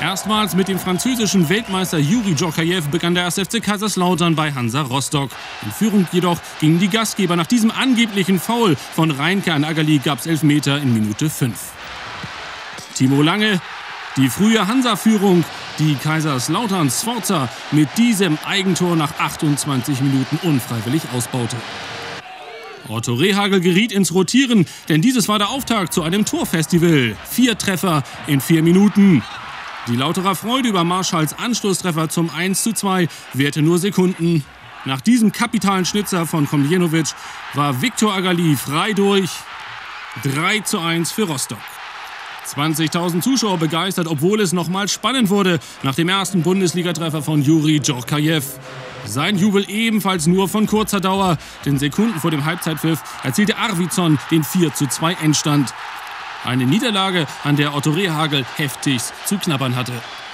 Erstmals mit dem französischen Weltmeister Juri Djorkaeff begann der 1. FC Kaiserslautern bei Hansa Rostock. In Führung jedoch gingen die Gastgeber. Nach diesem angeblichen Foul von Reinke an Aggerli gab es Elfmeter in Minute 5. Timo Lange, die frühe Hansa-Führung, die Kaiserslautern Sforza mit diesem Eigentor nach 28 Minuten unfreiwillig ausbaute. Otto Rehhagel geriet ins Rotieren, denn dieses war der Auftakt zu einem Torfestival. 4 Treffer in 4 Minuten. Die Lauterer Freude über Marschalls Anschlusstreffer zum 1:2 währte nur Sekunden. Nach diesem kapitalen Schnitzer von Komljenovic war Viktor Aggerli frei durch. 3:1 für Rostock. 20.000 Zuschauer begeistert, obwohl es nochmal spannend wurde nach dem ersten Bundesligatreffer von Juri Djorkaeff. Sein Jubel ebenfalls nur von kurzer Dauer, denn Sekunden vor dem Halbzeitpfiff erzielte Arvidsson den 4:2 Endstand. Eine Niederlage, an der Otto Rehhagel heftigst zu knabbern hatte.